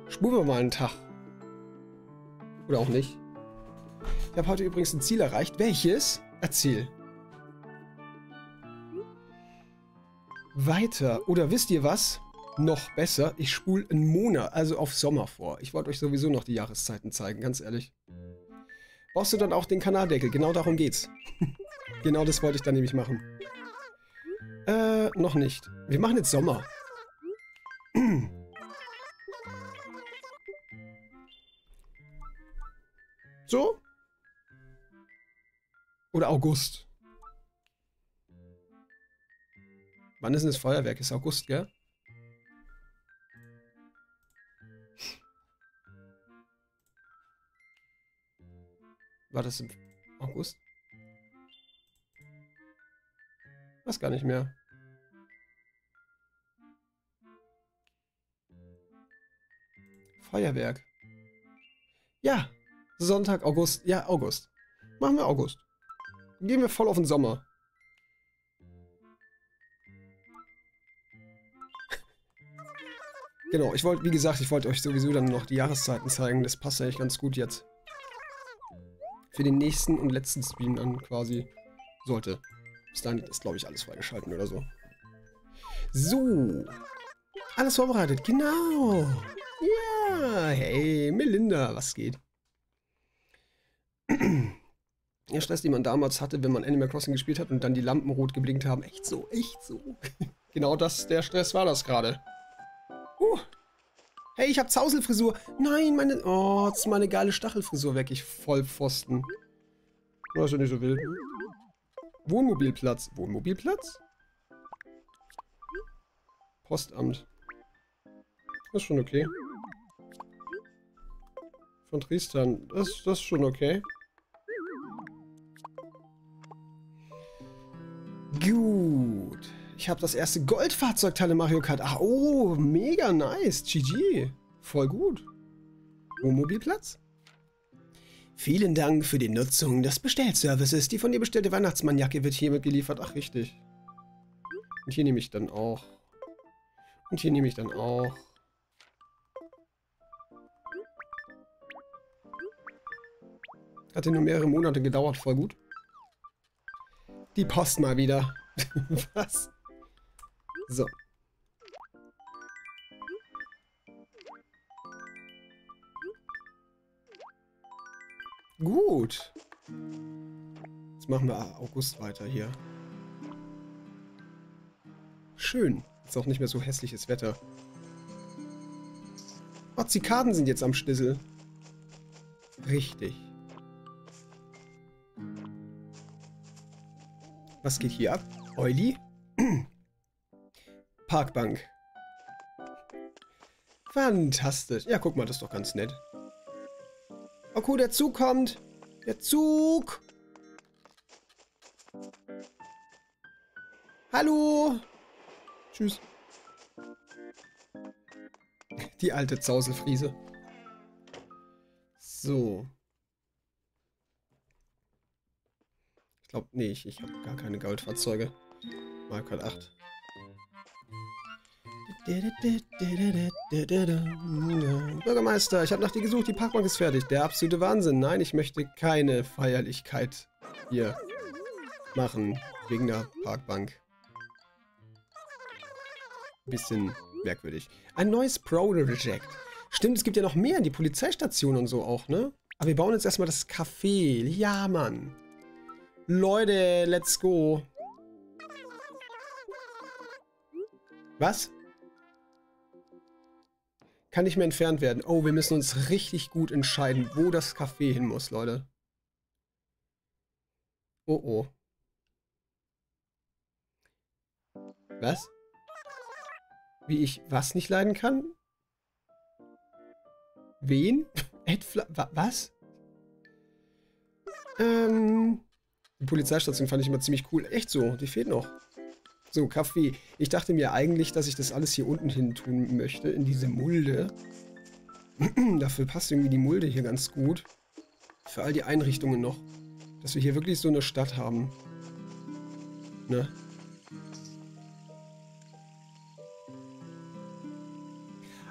Spuren wir mal einen Tag. Oder auch nicht. Ich habe heute übrigens ein Ziel erreicht. Welches? Erzähl. Weiter. Oder wisst ihr was? Noch besser, ich spule einen Monat, also auf Sommer vor. Ich wollte euch sowieso noch die Jahreszeiten zeigen, ganz ehrlich. Brauchst du dann auch den Kanaldeckel? Genau darum geht's. Genau das wollte ich dann nämlich machen. Noch nicht. Wir machen jetzt Sommer. So? Oder August. Wann ist denn das Feuerwerk? Ist August, gell? War das im August? Weiß gar nicht mehr. Feuerwerk. Ja, Sonntag, August. Ja, August. Machen wir August. Gehen wir voll auf den Sommer. Genau, ich wollte, wie gesagt, ich wollte euch sowieso dann noch die Jahreszeiten zeigen. Das passt eigentlich ganz gut jetzt. Für den nächsten und letzten Stream dann quasi sollte. Bis dahin ist, glaube ich, alles freigeschalten oder so. So. Alles vorbereitet, genau. Ja, hey, Melinda, was geht? Der Stress, den man damals hatte, wenn man Animal Crossing gespielt hat und dann die Lampen rot geblinkt haben. Echt so, echt so. Genau das, der Stress war das gerade. Hey, ich hab Zauselfrisur. Nein, meine... Oh, jetzt ist meine geile Stachelfrisur weg, ich Vollpfosten. Das ist ja nicht so wild. Wohnmobilplatz. Wohnmobilplatz? Postamt. Das ist schon okay. Von Tristan. Das ist schon okay. Gut. Ich habe das erste Goldfahrzeugteil in Mario Kart. Ach, oh, mega nice. GG. Voll gut. Wohnmobilplatz? Vielen Dank für die Nutzung des Bestellservices. Die von dir bestellte Weihnachtsmannjacke wird hiermit geliefert. Ach, richtig. Und hier nehme ich dann auch. Und hier nehme ich dann auch. Hat ja nur mehrere Monate gedauert. Voll gut. Die Post mal wieder. Was? So. Gut. Jetzt machen wir August weiter hier. Schön. Ist auch nicht mehr so hässliches Wetter. Oh, Zikaden sind jetzt am Schlüssel. Richtig. Was geht hier ab? Euli? Parkbank. Fantastisch. Ja, guck mal, das ist doch ganz nett. Oh cool, der Zug kommt. Der Zug. Hallo. Tschüss. Die alte Zauselfriese. So. Ich glaube, nee, ich habe gar keine Goldfahrzeuge. Mario Kart 8. Bürgermeister, ich habe nach dir gesucht, die Parkbank ist fertig. Der absolute Wahnsinn. Nein, ich möchte keine Feierlichkeit hier machen, wegen der Parkbank. Bisschen merkwürdig. Ein neues Project. Stimmt, es gibt ja noch mehr, die Polizeistation und so auch, ne? Aber wir bauen jetzt erstmal das Café. Ja, Mann. Leute, let's go. Was? Kann nicht mehr entfernt werden. Oh, wir müssen uns richtig gut entscheiden, wo das Café hin muss, Leute. Oh, oh. Was? Wie ich was nicht leiden kann? Wen? Was? Die Polizeistation fand ich immer ziemlich cool. Echt so, die fehlt noch. So, Kaffee. Ich dachte mir eigentlich, dass ich das alles hier unten hin tun möchte, in diese Mulde. Dafür passt irgendwie die Mulde hier ganz gut. Für all die Einrichtungen noch. Dass wir hier wirklich so eine Stadt haben. Ne?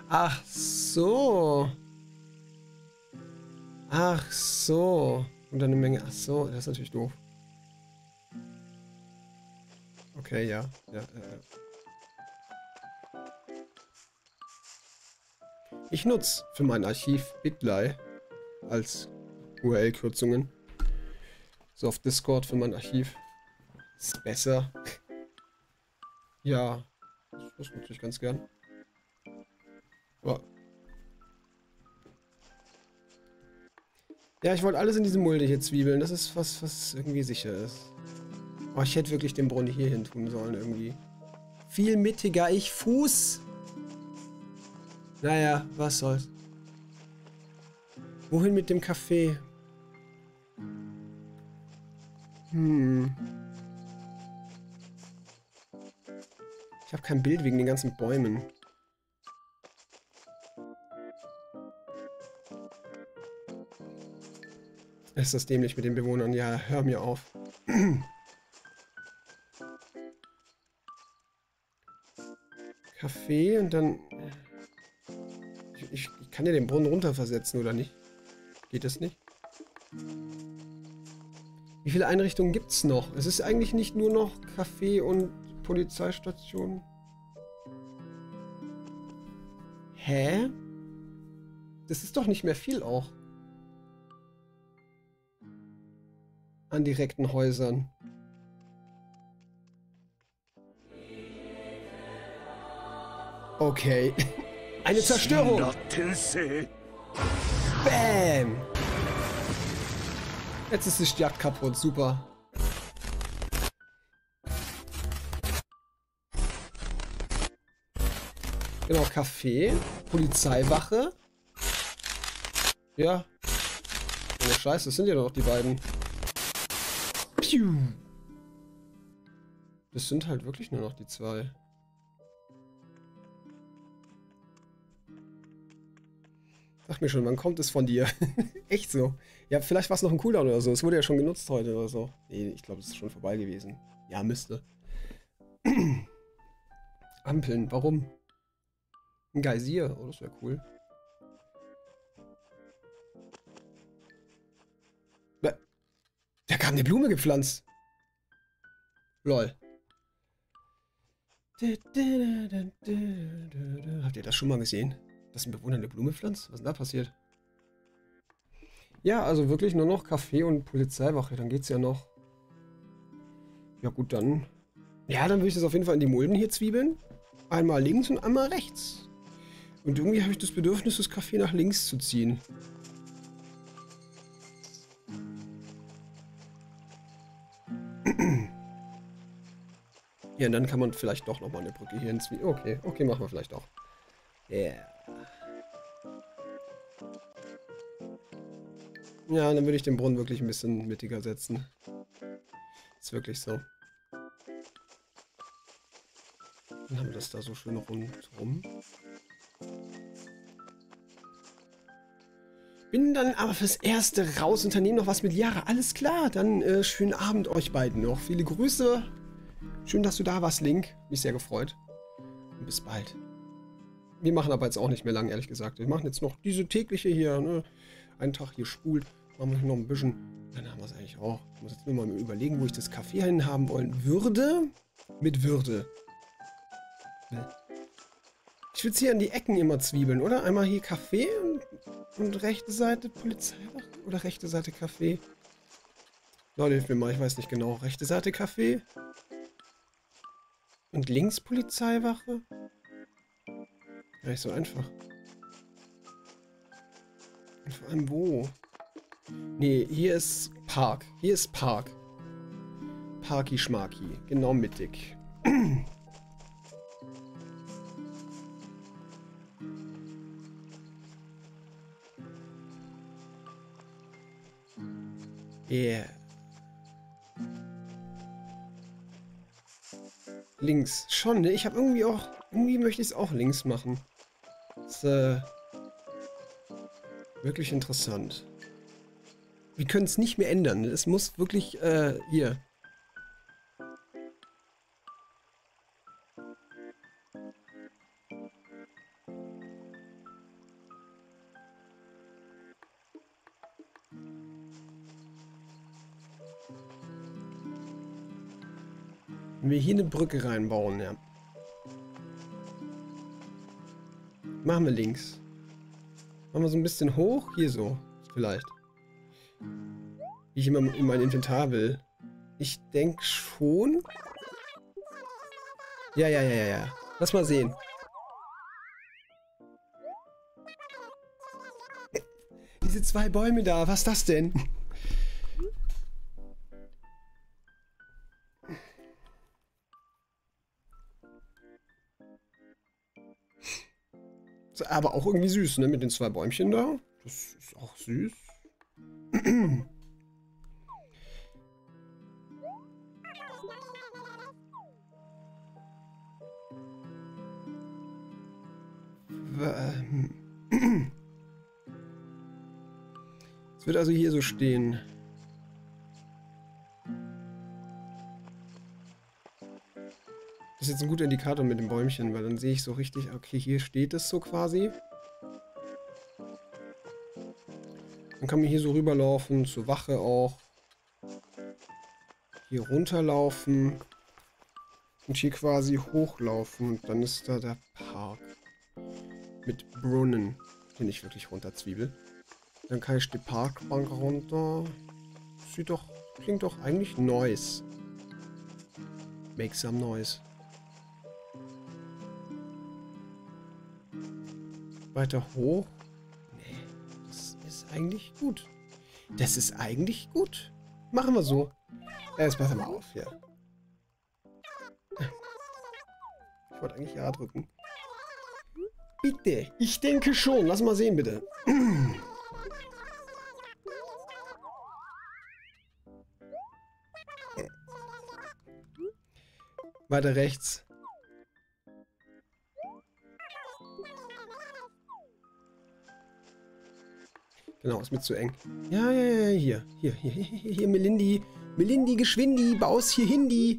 Ach so. Ach so. Und dann eine Menge. Ach so, das ist natürlich doof. Okay, ja. Ich nutze für mein Archiv Bitly als URL-Kürzungen. So auf Discord für mein Archiv. Ist besser. Ja, das nutze ich ganz gern. Oh. Ja, ich wollte alles in diese Mulde hier zwiebeln. Das ist was irgendwie sicher ist. Oh, ich hätte wirklich den Brunnen hier hin tun sollen irgendwie. Viel mittiger, ich Fuß. Naja, was soll's. Wohin mit dem Kaffee? Ich habe kein Bild wegen den ganzen Bäumen. Ist das dämlich mit den Bewohnern? Ja, hör mir auf. Kaffee und dann... Ich kann ja den Brunnen runterversetzen, oder nicht? Geht das nicht? Wie viele Einrichtungen gibt es noch? Es ist eigentlich nicht nur noch Café und Polizeistation. Hä? Das ist doch nicht mehr viel auch. An direkten Häusern. Okay. Eine Zerstörung. Bam. Jetzt ist die Stadt kaputt. Super. Genau, Café. Polizeiwache. Ja. Oh, Scheiße, das sind ja noch die beiden. Piu. Das sind halt wirklich nur noch die zwei. Sag mir schon, wann kommt es von dir? Echt so. Ja, vielleicht war es noch ein Cooldown oder so. Es wurde ja schon genutzt heute oder so. Nee, ich glaube, es ist schon vorbei gewesen. Ja, müsste. Ampeln, warum? Ein Geysir, oh, das wäre cool. Da kam eine Blume gepflanzt. Lol. Habt ihr das schon mal gesehen? Dass ein Bewohner eine Blume pflanzt? Was ist denn da passiert? Ja, also wirklich nur noch Café und Polizeiwache. Dann geht's ja noch. Ja gut, dann. Ja, dann würde ich das auf jeden Fall in die Mulden hier zwiebeln. Einmal links und einmal rechts. Und irgendwie habe ich das Bedürfnis, das Café nach links zu ziehen. Ja, und dann kann man vielleicht doch nochmal eine Brücke hier hinzwiebeln. Okay, okay, machen wir vielleicht auch. Yeah. Ja, dann würde ich den Brunnen wirklich ein bisschen mittiger setzen. Ist wirklich so. Dann haben wir das da so schön rundherum. Bin dann aber fürs Erste raus, unternehmen noch was mit Yara. Alles klar, dann schönen Abend euch beiden noch. Viele Grüße. Schön, dass du da warst, Link. Mich sehr gefreut. Und bis bald. Wir machen aber jetzt auch nicht mehr lang, ehrlich gesagt. Wir machen jetzt noch diese tägliche hier, ne? Einen Tag hier spult. Machen wir noch ein bisschen. Dann haben wir es eigentlich auch. Ich muss jetzt nur mal überlegen, wo ich das Café hin haben wollen würde. Mit Würde. Ich würde hier an die Ecken immer zwiebeln, oder? Einmal hier Café und rechte Seite Polizeiwache oder rechte Seite Café. Leute, hilf mir mal, ich weiß nicht genau. Rechte Seite Café und links Polizeiwache? Ja, nicht so einfach. Und vor allem wo? Nee, hier ist Park. Hier ist Park. Parky Schmarky. Genau mittig. Yeah. Links. Schon, ne? Ich habe irgendwie auch... Irgendwie möchte ich es auch links machen. Das ist, wirklich interessant. Wir können es nicht mehr ändern. Es muss wirklich, hier. Wenn wir hier eine Brücke reinbauen, ja. Machen wir links. Machen wir so ein bisschen hoch. Hier so. Vielleicht. Wie ich immer in mein Inventar will. Ich denke schon. Ja. Lass mal sehen. Diese 2 Bäume da, was ist das denn? Aber auch irgendwie süß, ne? Mit den 2 Bäumchen da. Das ist auch süß. Es wird also hier so stehen. Das ist jetzt ein guter Indikator mit dem Bäumchen, weil dann sehe ich so richtig, okay, hier steht es so quasi. Dann kann man hier so rüberlaufen, zur Wache auch. Hier runterlaufen. Und hier quasi hochlaufen. Und dann ist da der Park. Mit Brunnen, den ich wirklich runterzwiebel. Dann kann ich die Parkbank runter. Klingt doch eigentlich nice. Make some noise. Weiter hoch. Nee, das ist eigentlich gut. Das ist eigentlich gut. Machen wir so. Jetzt pass mal auf, ja. Ich wollte eigentlich Ja drücken. Bitte. Ich denke schon. Lass mal sehen, bitte. Weiter rechts. Genau, ist mir zu eng. Ja, hier, Melindi. Melindi, Geschwindi, baus hier Hindi.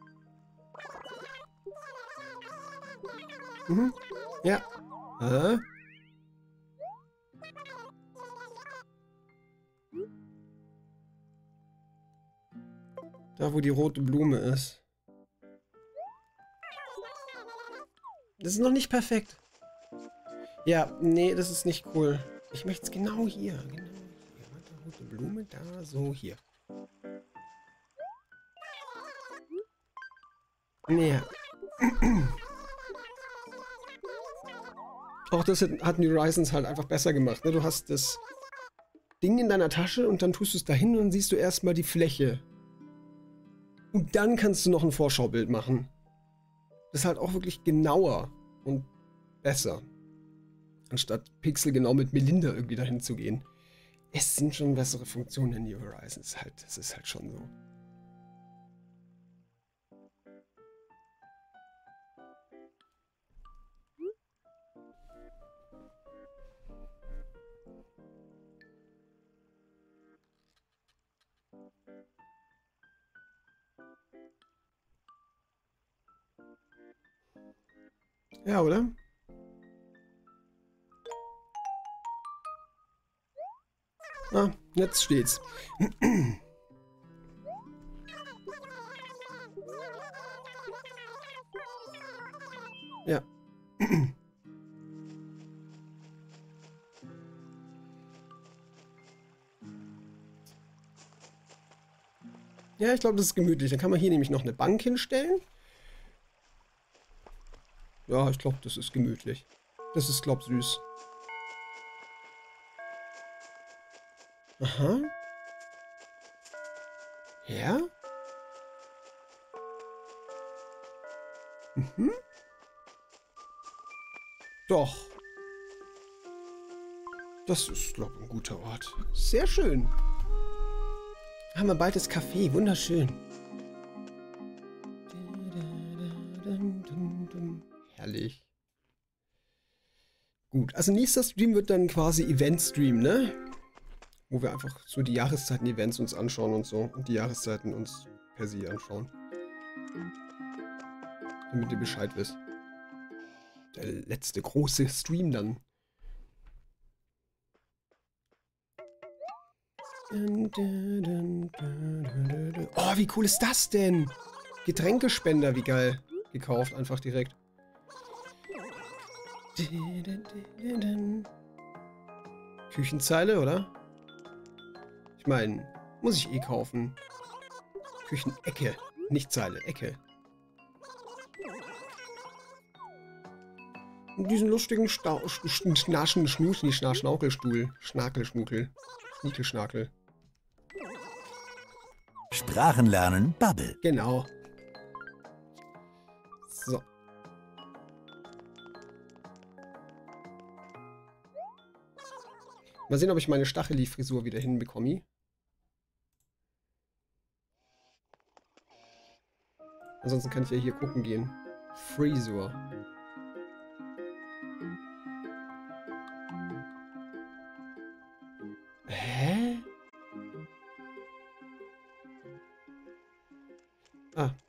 Mhm. Ja. Da, wo die rote Blume ist. Das ist noch nicht perfekt. Ja, nee, das ist nicht cool. Ich möchte es genau hier. Genau hier. Warte, rote Blume, da, so hier. Nee. Auch das hat New Horizons halt einfach besser gemacht. Ne? Du hast das Ding in deiner Tasche und dann tust du es dahin und dann siehst du erstmal die Fläche. Und dann kannst du noch ein Vorschaubild machen. Das ist halt auch wirklich genauer und besser. Anstatt Pixel genau mit Melinda irgendwie dahin zu gehen. Es sind schon bessere Funktionen in New Horizons. Das ist halt schon so. Ja, oder? Ah, jetzt steht's. Ja. Ja, ich glaube, das ist gemütlich. Dann kann man hier nämlich noch eine Bank hinstellen. Ja, ich glaube, das ist gemütlich. Das ist, glaube ich, süß. Aha. Ja? Mhm. Doch. Das ist, glaube ich, ein guter Ort. Sehr schön. Haben wir bald das Café. Wunderschön. Herrlich. Gut, also nächster Stream wird dann quasi Event-Stream, ne? Wo wir einfach so die Jahreszeiten-Events uns anschauen und so. Und die Jahreszeiten uns per se anschauen. Damit ihr Bescheid wisst. Der letzte große Stream dann. Oh, wie cool ist das denn? Getränkespender, wie geil. Gekauft, einfach direkt. Küchenzeile, oder? Ich meine, muss ich eh kaufen. Küchenecke. Nicht Zeile, Ecke. Und diesen lustigen Schnaukelstuhl. Schnakelschnukel. Schniekelschnakel. Sprachenlernen Bubble. Genau. So. Mal sehen, ob ich meine Stacheli-Frisur wieder hinbekomme. Ansonsten kann ich ja hier gucken gehen. Frisur. Hä? Ah,